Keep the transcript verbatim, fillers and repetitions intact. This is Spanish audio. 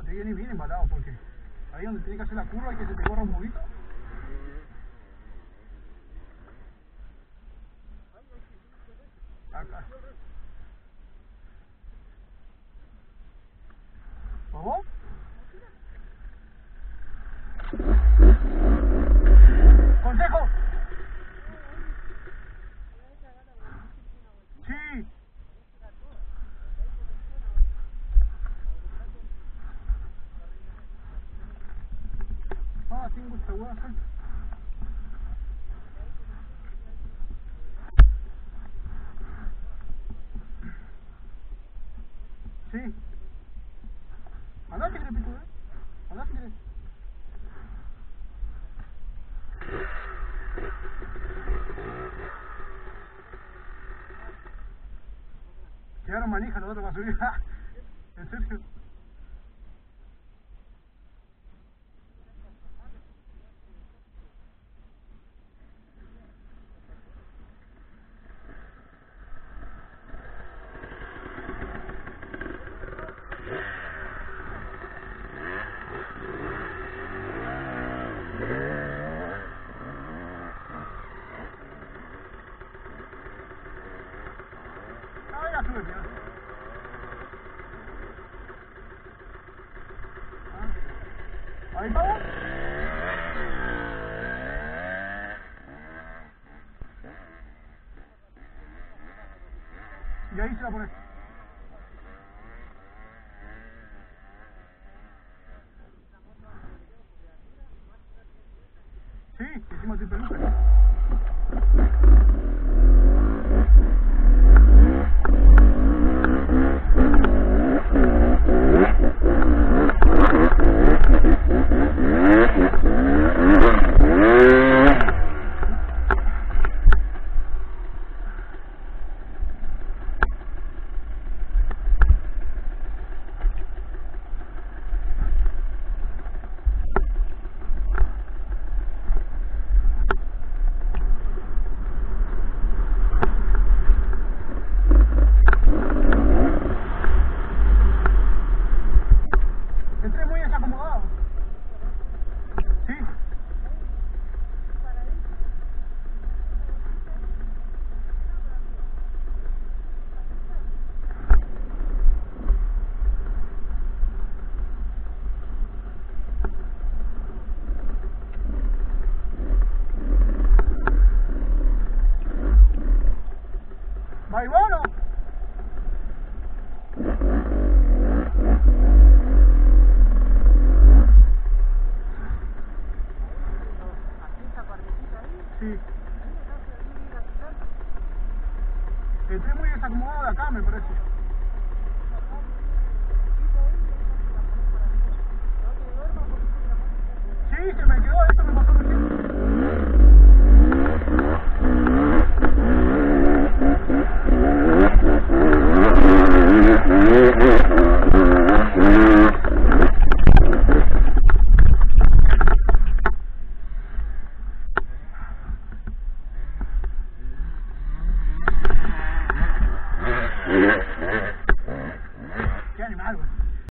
te viene bien embalado porque ahí donde tiene que hacer la curva y que se te corra un poquito. Acá. ¿Vamos? ¡Consejo! Sí. Ah, tengo esta hueá suelta. Sí. Andá si querés, Pitu, eh. Andá si querés. Quedaron manijas los otros para subir. ¿En serio? Ah, ya sube, tío. Ah. Ahí estamos. Y ahí se la pones. Sí, encima estoy peluca.